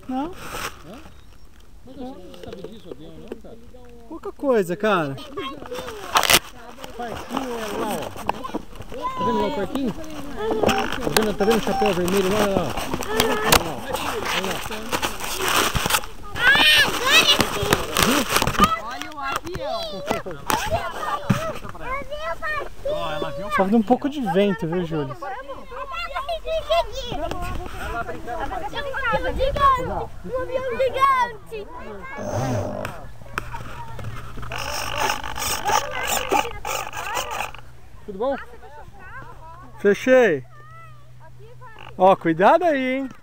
Não? Mas você não sabe disso, avião, não, cara? Pouca coisa, cara. Parquinho é lá, ó. Tá vendo lá o parquinho? Tá vendo o chapéu vermelho lá? Olha lá. Olha o avião. Só de um pouco de vento, viu, Júlio? Um avião gigante! Tudo bom? Fechei. Ó, cuidado aí, hein?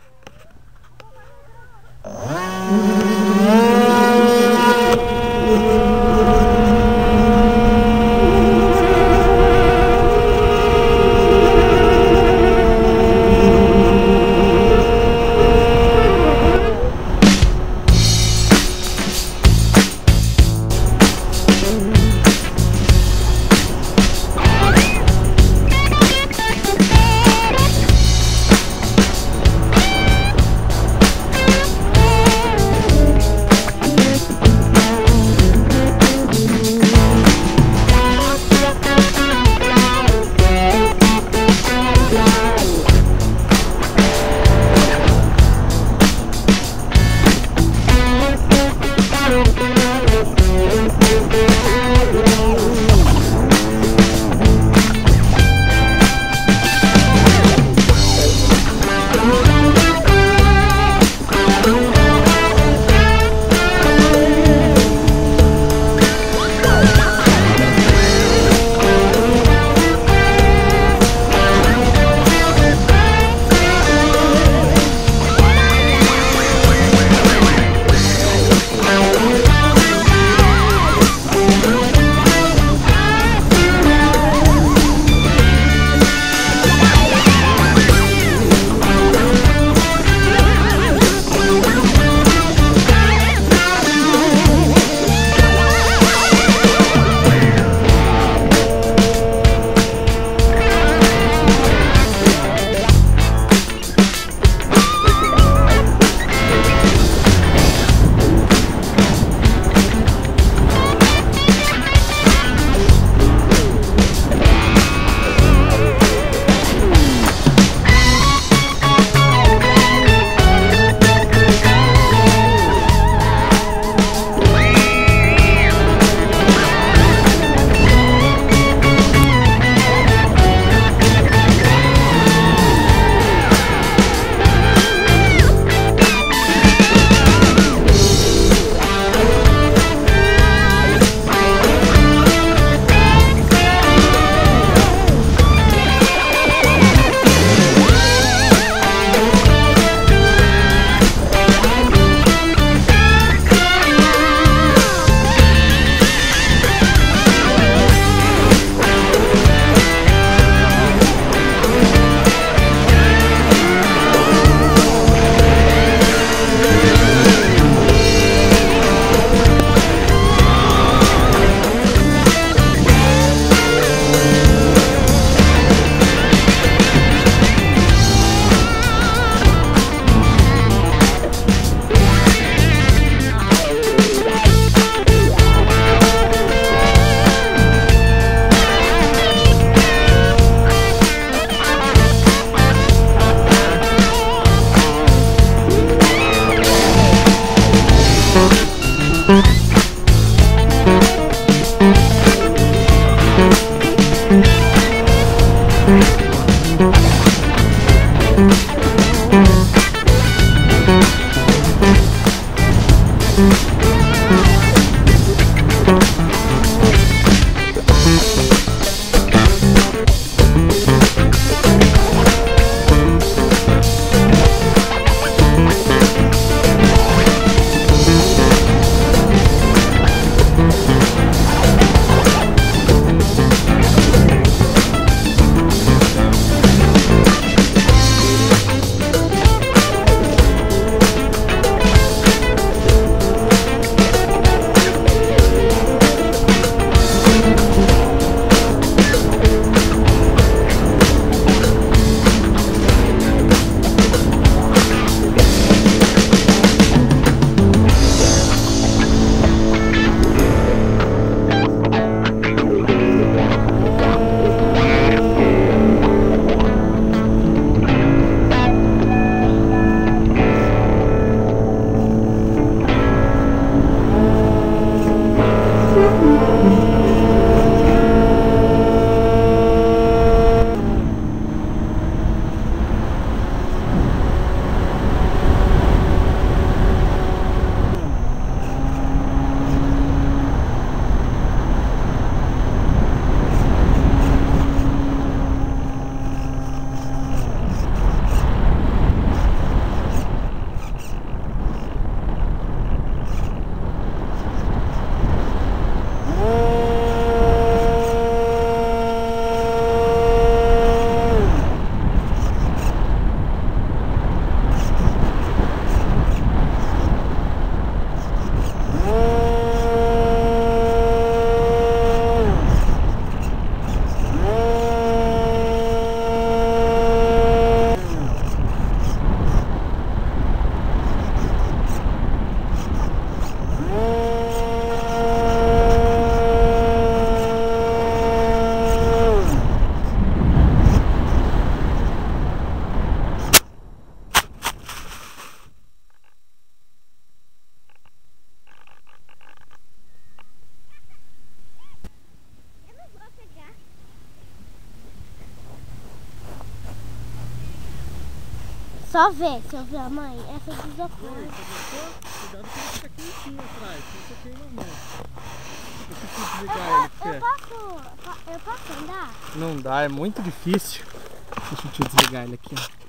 Só ver, se eu ver a mãe, essa de isopor. Cuidado que ele fica quentinho atrás, não você queima a mão. Eu preciso desligar ele, Eu posso andar? Não dá, é muito difícil. Deixa eu te desligar ele aqui, ó.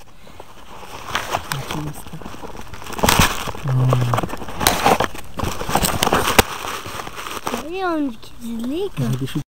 E onde que desliga? Deixa eu